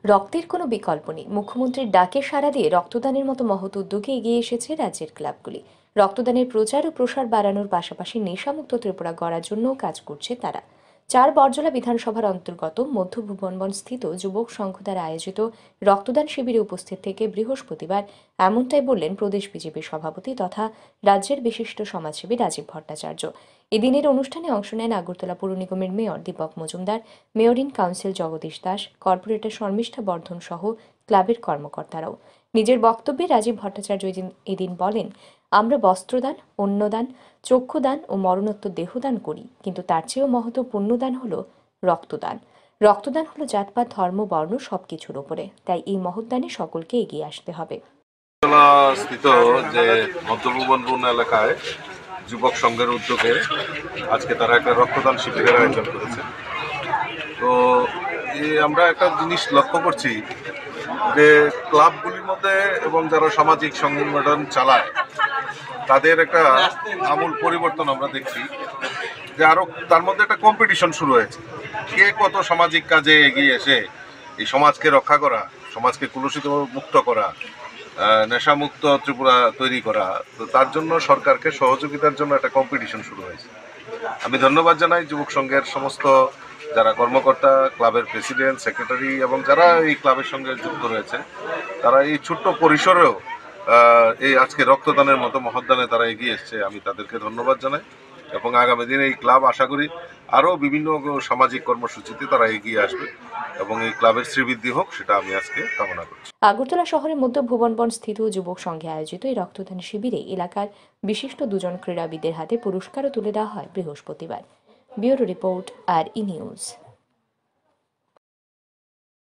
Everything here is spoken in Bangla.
রক্তের কোনো বিকল্প নেই। মুখ্যমন্ত্রীর ডাকে সাড়া দিয়ে রক্তদানের মতো মহৎ উদ্যোগে এগিয়ে এসেছে রাজ্যের ক্লাবগুলি। রক্তদানের প্রচার ও প্রসার বাড়ানোর পাশাপাশি নেশামুক্ত ত্রিপুরা গড়ার জন্যও কাজ করছে তারা। বরজলা বিধানসভার অন্তর্গত মধ্য ভুবনবন স্থিত যুবক সংঘ দ্বারা আয়োজিত রক্তদান শিবিরে উপস্থিত থেকে বৃহস্পতিবার এমনটাই বললেন প্রদেশ বিজেপির সভাপতি তথা রাজ্যের বিশিষ্ট সমাজসেবী রাজীব ভট্টাচার্য। এদিনের অনুষ্ঠানে অংশ নেন আগরতলা পৌর নিগমের mayor Dipak Majumdar, mayor in council Jagadish Das, corporator Sharmishtha Bardhan সহ ক্লাবের কর্মকর্তারাও। নিজের বক্তব্যে রাজীব ভট্টাচার্য এদিন বলেন, আমরা বস্ত্রদান, অন্নদান, চক্ষুদান ও মরণোত্তর দেহদান করি, কিন্তু তার চেয়েও মহৎ পুণ্যদান হলো রক্তদান। রক্তদান হলো জাতপাত, ধর্ম, বর্ণ সবকিছুর উপরে। তাই এই মহৎদানে সকলকে এগিয়ে আসতে হবে। স্থিত যে মধ্যভুবনবন এলাকায় যুবক সংঘের উদ্যোগে আজকে তারা একটা রক্তদান শিবিরের আয়োজন করেছে। তো আমরা একটা জিনিস লক্ষ্য করছি যে ক্লাবগুলির মধ্যে এবং যারা সামাজিক সংগঠন চালায় তাদের একটা আমূল পরিবর্তন আমরা দেখছি, যে আরো তার মধ্যে একটা কম্পিটিশন শুরু হয়েছে, কে কত সামাজিক কাজে এগিয়ে এসে এই সমাজকে রক্ষা করা, সমাজকে কলুষিত মুক্ত করা, নেশামুক্ত ত্রিপুরা তৈরি করা। তো তার জন্য সরকারকে সহযোগিতার জন্য একটা কম্পিটিশন শুরু হয়েছে। আমি ধন্যবাদ জানাই যুবক সংঘের সমস্ত যারা কর্মকর্তা, ক্লাবের প্রেসিডেন্ট, সেক্রেটারি এবং যারা এই ক্লাবের সঙ্গে যুক্ত রয়েছে, তারা এই ছোট্ট পরিসরেও এই আজকে রক্তদানের মতো মহৎদানে তারা এগিয়ে এসছে। আমি তাদেরকে ধন্যবাদ জানাই এবং আগামী দিনে এই ক্লাব আশা করি আরও বিভিন্ন সামাজিক কর্মসূচিতে তারা এগিয়ে আসবে এবং এই ক্লাবের শ্রীবৃদ্ধি হোক, সেটা আমি আজকে কামনা করছি। আগরতলা শহরের মধ্য ভুবনবন স্থিত যুবক সংঘে আয়োজিত এই রক্তদান শিবিরে এলাকার বিশিষ্ট দুজন ক্রীড়াবিদের হাতে পুরস্কারও তুলে দেওয়া হয় বৃহস্পতিবার। ব্যুরো রিপোর্ট, আর ই নিউজ।